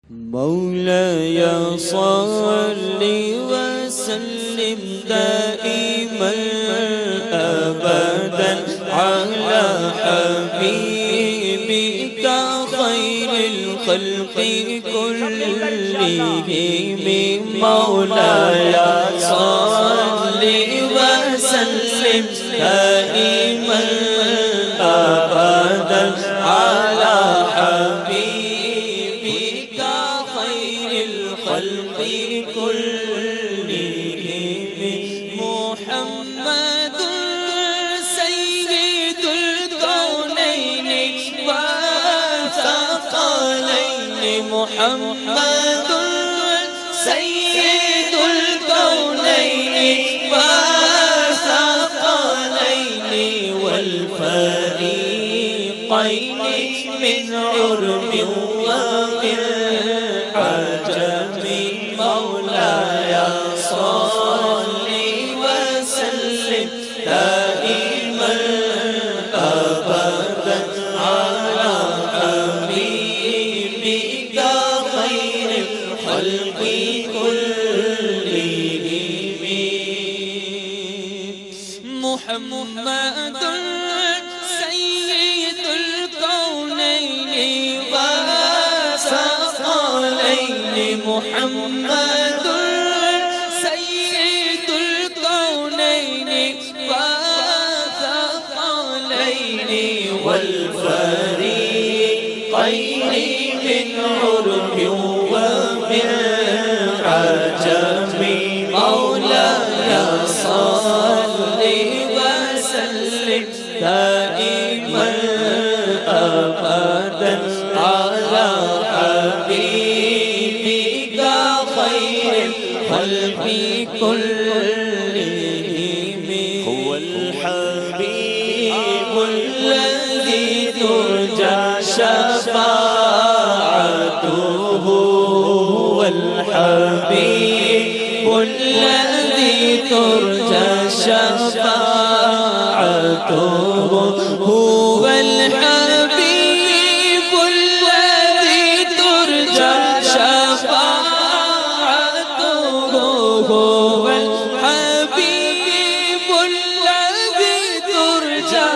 مولاي صل وسلم دائما أبدا على حبيبك خير الخلق كلهم مولاي صل وسلم دائما أبدا على حبيبك خير الخلق كلهم محمد سيد الكونين والثقلين محمد سيد الكونين والثقلين والفريقين من عرب ومن عجم مولاي صل وسلم دائما أبدا على حبيبك خير الخلق كلهم محمد سيد الكونين والثقلين محمد سيد الكونين والثقلين والفريقين من عرب ومن عجم مولاي صل وسلم دائما أبدا على حبيبك خير الخلق كلهم هو الحبيب الذي ترجى شفاعته هو الحبيب الذي ترجى شفاعته هو الحبيب الذي ترجى شفاعته هو الحبيب الذي ترجى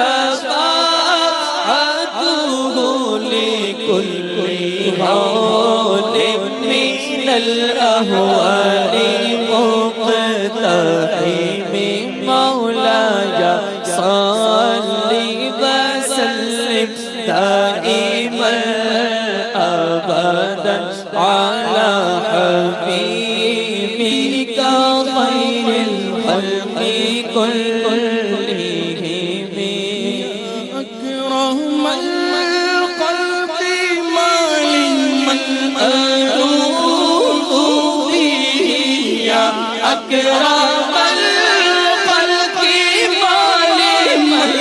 شفاعته لكل هول من الأهوال مقتحم مولاي صل وسلم دائما أبدا على حبيبك خير الخلق كلهم أكرم الخلق من ألوذ به يا أكرم الخلق من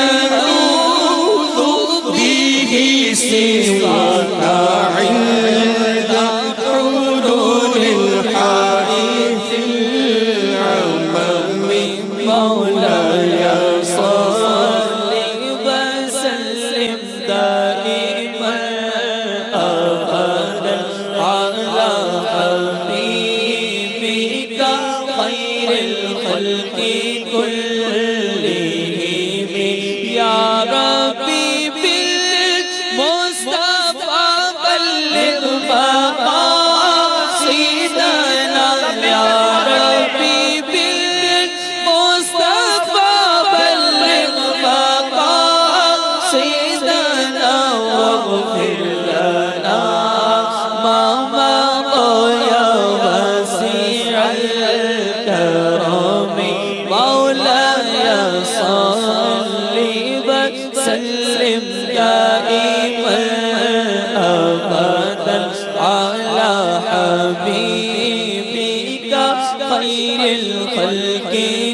ألوذ به سواك عند حلول الحادث العمم مولاي صل وسلم دائما أبدا على حبيبك خير الخلق كلهم يا ربي بالمصطفى بلغ مقاصدنا يا ربي بالمصطفى بلغ مقاصدنا واغفر لنا ما مضى يا واسع الكرم مولاي صل وسلم دائما أبدا على حبيبك خير الخلق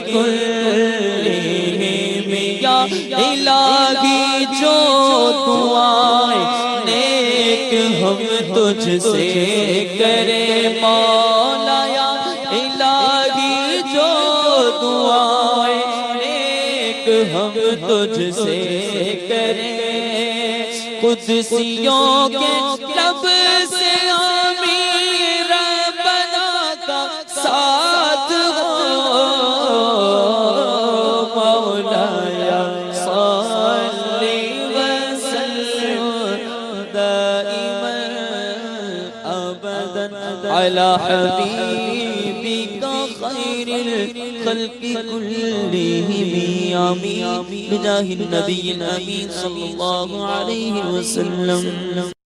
كلهم يا إلہی جو دعائیں نیک ہم تجھ سے کرے مولا یا الہی جو دعائیں نیک ہم تجھ سے کرے قدسیوں کے لب سے على حبيبك خير الخلق كلهم آمين بجاه النبي الأمين صلى الله عليه وسلم.